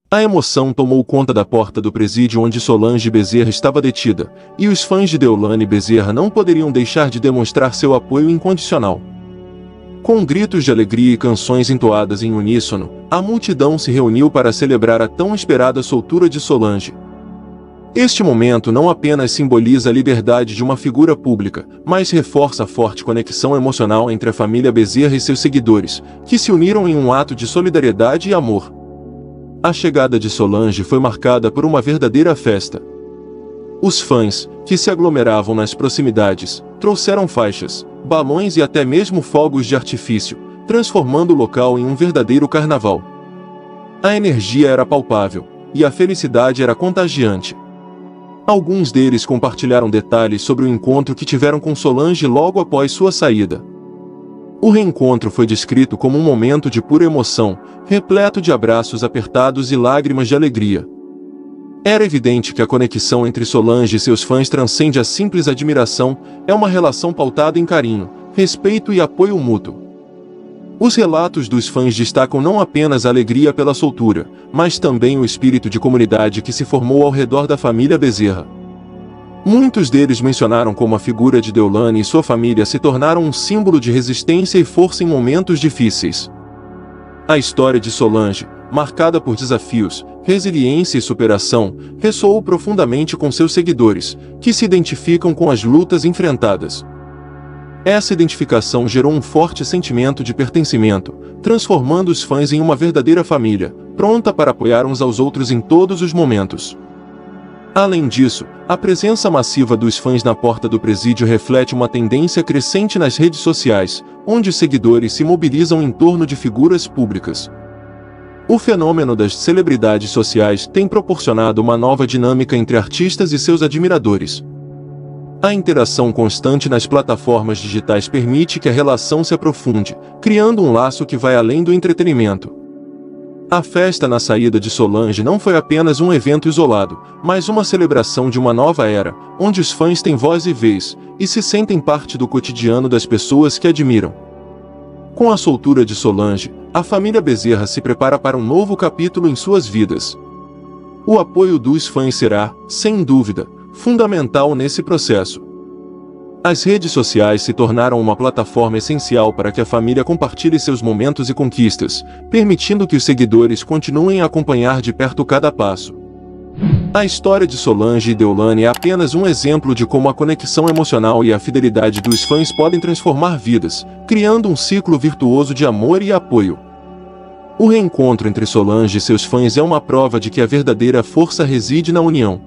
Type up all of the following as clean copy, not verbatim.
A emoção tomou conta da porta do presídio onde Solange Bezerra estava detida, e os fãs de Deolane Bezerra não poderiam deixar de demonstrar seu apoio incondicional. Com gritos de alegria e canções entoadas em uníssono, a multidão se reuniu para celebrar a tão esperada soltura de Solange. Este momento não apenas simboliza a liberdade de uma figura pública, mas reforça a forte conexão emocional entre a família Bezerra e seus seguidores, que se uniram em um ato de solidariedade e amor. A chegada de Solange foi marcada por uma verdadeira festa. Os fãs, que se aglomeravam nas proximidades, trouxeram faixas, balões e até mesmo fogos de artifício, transformando o local em um verdadeiro carnaval. A energia era palpável, e a felicidade era contagiante. Alguns deles compartilharam detalhes sobre o encontro que tiveram com Solange logo após sua saída. O reencontro foi descrito como um momento de pura emoção, repleto de abraços apertados e lágrimas de alegria. Era evidente que a conexão entre Solange e seus fãs transcende a simples admiração, é uma relação pautada em carinho, respeito e apoio mútuo. Os relatos dos fãs destacam não apenas a alegria pela soltura, mas também o espírito de comunidade que se formou ao redor da família Bezerra. Muitos deles mencionaram como a figura de Deolane e sua família se tornaram um símbolo de resistência e força em momentos difíceis. A história de Solange, marcada por desafios, resiliência e superação, ressoou profundamente com seus seguidores, que se identificam com as lutas enfrentadas. Essa identificação gerou um forte sentimento de pertencimento, transformando os fãs em uma verdadeira família, pronta para apoiar uns aos outros em todos os momentos. Além disso, a presença massiva dos fãs na porta do presídio reflete uma tendência crescente nas redes sociais, onde os seguidores se mobilizam em torno de figuras públicas. O fenômeno das celebridades sociais tem proporcionado uma nova dinâmica entre artistas e seus admiradores. A interação constante nas plataformas digitais permite que a relação se aprofunde, criando um laço que vai além do entretenimento. A festa na saída de Solange não foi apenas um evento isolado, mas uma celebração de uma nova era, onde os fãs têm voz e vez, e se sentem parte do cotidiano das pessoas que admiram. Com a soltura de Solange, a família Bezerra se prepara para um novo capítulo em suas vidas. O apoio dos fãs será, sem dúvida, fundamental nesse processo. As redes sociais se tornaram uma plataforma essencial para que a família compartilhe seus momentos e conquistas, permitindo que os seguidores continuem a acompanhar de perto cada passo. A história de Solange e Deolane é apenas um exemplo de como a conexão emocional e a fidelidade dos fãs podem transformar vidas, criando um ciclo virtuoso de amor e apoio. O reencontro entre Solange e seus fãs é uma prova de que a verdadeira força reside na união.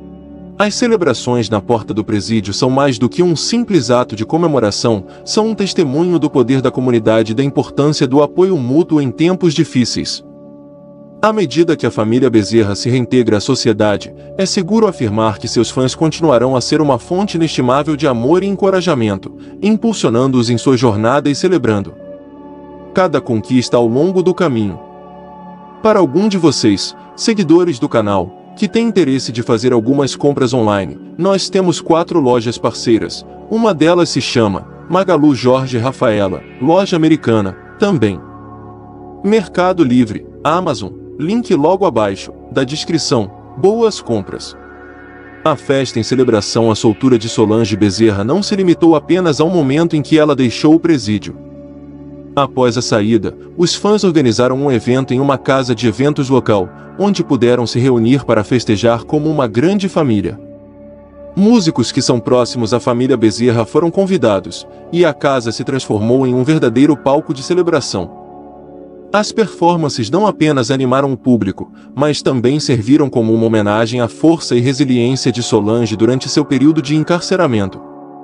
As celebrações na porta do presídio são mais do que um simples ato de comemoração, são um testemunho do poder da comunidade e da importância do apoio mútuo em tempos difíceis. À medida que a família Bezerra se reintegra à sociedade, é seguro afirmar que seus fãs continuarão a ser uma fonte inestimável de amor e encorajamento, impulsionando-os em sua jornada e celebrando cada conquista ao longo do caminho. Para algum de vocês, seguidores do canal, que tem interesse de fazer algumas compras online, nós temos 4 lojas parceiras. Uma delas se chama Magalu Jorge Rafaela, loja americana, também. Mercado Livre, Amazon, link logo abaixo, da descrição. Boas compras! A festa em celebração à soltura de Solange Bezerra não se limitou apenas ao momento em que ela deixou o presídio. Após a saída, os fãs organizaram um evento em uma casa de eventos local, onde puderam se reunir para festejar como uma grande família. Músicos que são próximos à família Bezerra foram convidados, e a casa se transformou em um verdadeiro palco de celebração. As performances não apenas animaram o público, mas também serviram como uma homenagem à força e resiliência de Solange durante seu período de encarceramento.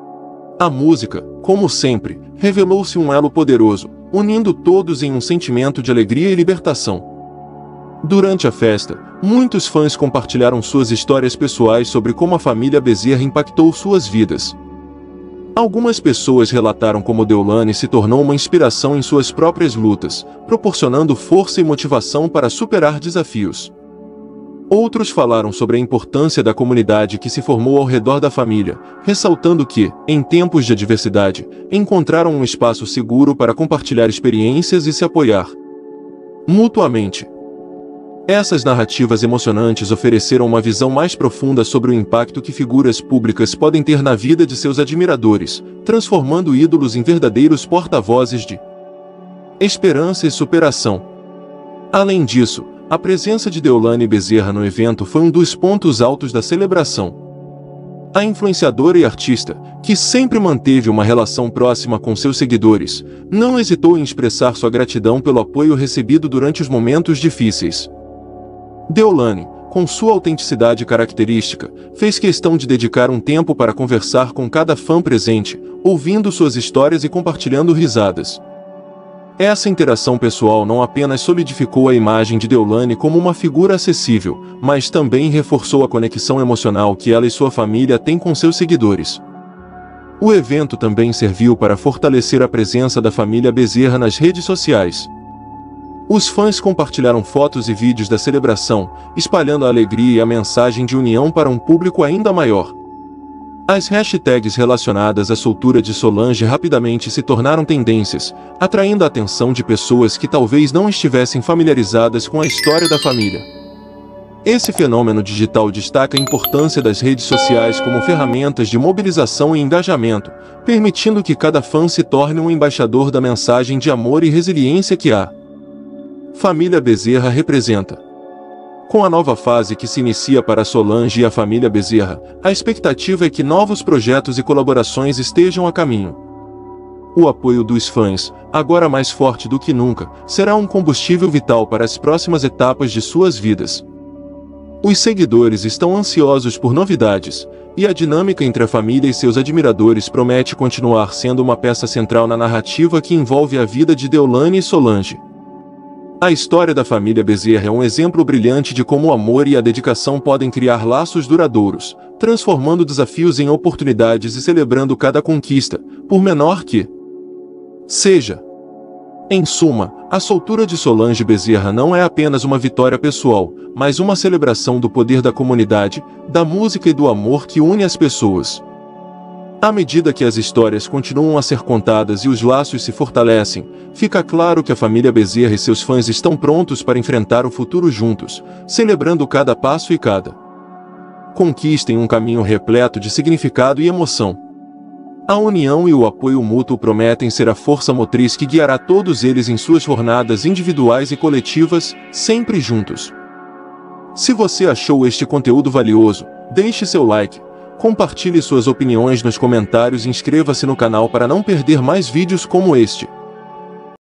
A música, como sempre, revelou-se um elo poderoso, unindo todos em um sentimento de alegria e libertação. Durante a festa, muitos fãs compartilharam suas histórias pessoais sobre como a família Bezerra impactou suas vidas. Algumas pessoas relataram como Deolane se tornou uma inspiração em suas próprias lutas, proporcionando força e motivação para superar desafios. Outros falaram sobre a importância da comunidade que se formou ao redor da família, ressaltando que, em tempos de adversidade, encontraram um espaço seguro para compartilhar experiências e se apoiar mutuamente. Essas narrativas emocionantes ofereceram uma visão mais profunda sobre o impacto que figuras públicas podem ter na vida de seus admiradores, transformando ídolos em verdadeiros porta-vozes de esperança e superação. Além disso, a presença de Deolane Bezerra no evento foi um dos pontos altos da celebração. A influenciadora e artista, que sempre manteve uma relação próxima com seus seguidores, não hesitou em expressar sua gratidão pelo apoio recebido durante os momentos difíceis. Deolane, com sua autenticidade característica, fez questão de dedicar um tempo para conversar com cada fã presente, ouvindo suas histórias e compartilhando risadas. Essa interação pessoal não apenas solidificou a imagem de Deolane como uma figura acessível, mas também reforçou a conexão emocional que ela e sua família têm com seus seguidores. O evento também serviu para fortalecer a presença da família Bezerra nas redes sociais. Os fãs compartilharam fotos e vídeos da celebração, espalhando a alegria e a mensagem de união para um público ainda maior. As hashtags relacionadas à soltura de Solange rapidamente se tornaram tendências, atraindo a atenção de pessoas que talvez não estivessem familiarizadas com a história da família. Esse fenômeno digital destaca a importância das redes sociais como ferramentas de mobilização e engajamento, permitindo que cada fã se torne um embaixador da mensagem de amor e resiliência que a família Bezerra representa. Com a nova fase que se inicia para Solange e a família Bezerra, a expectativa é que novos projetos e colaborações estejam a caminho. O apoio dos fãs, agora mais forte do que nunca, será um combustível vital para as próximas etapas de suas vidas. Os seguidores estão ansiosos por novidades, e a dinâmica entre a família e seus admiradores promete continuar sendo uma peça central na narrativa que envolve a vida de Deolane e Solange. A história da família Bezerra é um exemplo brilhante de como o amor e a dedicação podem criar laços duradouros, transformando desafios em oportunidades e celebrando cada conquista, por menor que seja. Em suma, a soltura de Solange Bezerra não é apenas uma vitória pessoal, mas uma celebração do poder da comunidade, da música e do amor que une as pessoas. À medida que as histórias continuam a ser contadas e os laços se fortalecem, fica claro que a família Bezerra e seus fãs estão prontos para enfrentar o futuro juntos, celebrando cada passo e cada conquista em um caminho repleto de significado e emoção. A união e o apoio mútuo prometem ser a força motriz que guiará todos eles em suas jornadas individuais e coletivas, sempre juntos. Se você achou este conteúdo valioso, deixe seu like, compartilhe suas opiniões nos comentários e inscreva-se no canal para não perder mais vídeos como este.